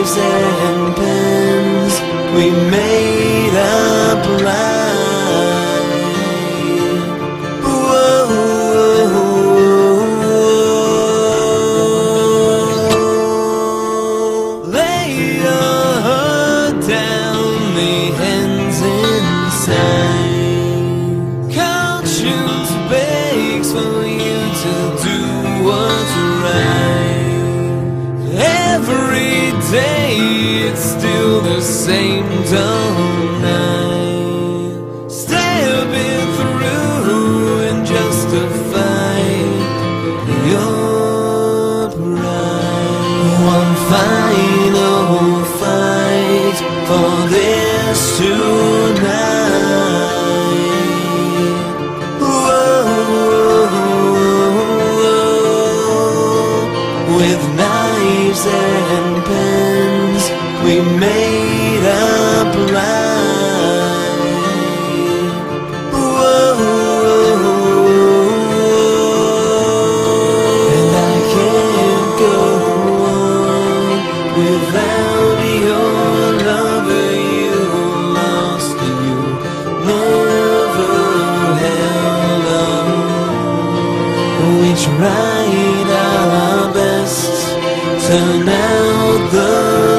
knives and pens, we made up line. Whoa, lay your heart down, the hands inside. Conscience begs for you to do what's right. Every day it's still the same dull night, stabbing through and justify your pride. One final fight for this tonight. Whoa, with knives and pens, we made up line. Whoa, and I can't go on without your love. You lost, you never held on. We tried our best, turn out the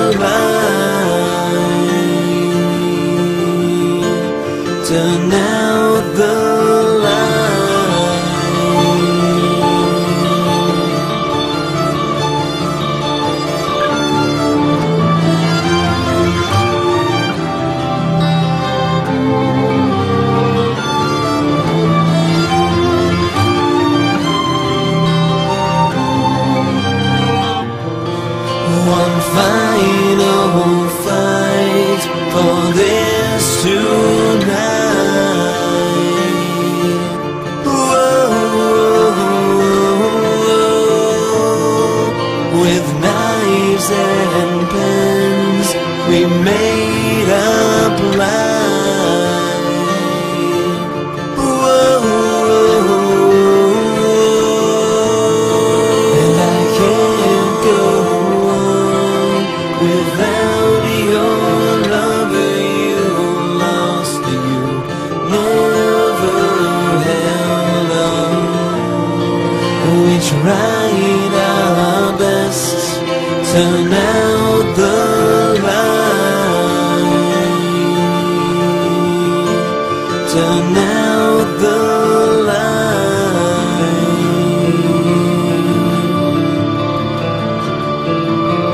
light, turn out the one final fight for this tonight. Whoa, with knives and pens, we made up line. Whoa, and I can't go without your love. You lost, you never held on. We tried our best, turn out the light, turn out the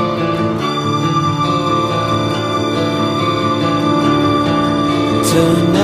light, turn